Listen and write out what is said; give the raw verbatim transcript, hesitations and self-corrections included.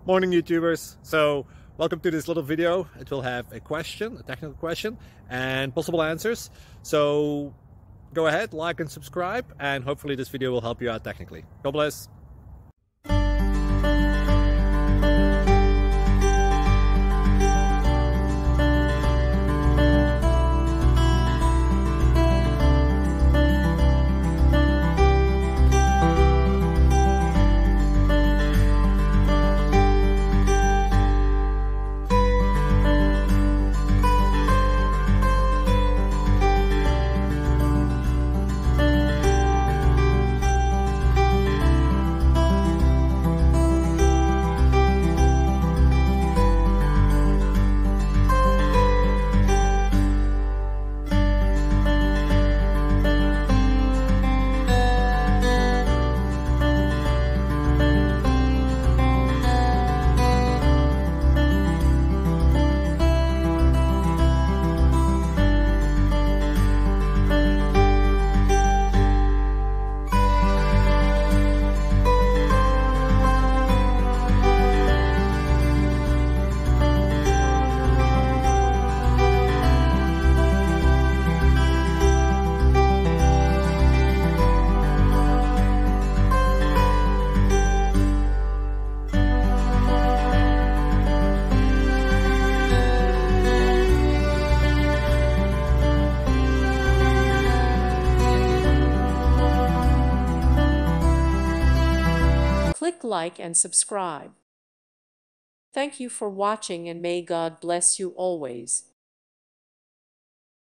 Morning YouTubers. So welcome to this little video. It will have a question, a technical question, and possible answers. So go ahead, like and subscribe, and hopefully this video will help you out technically. God bless. Click like and subscribe. Thank you for watching, and may God bless you always.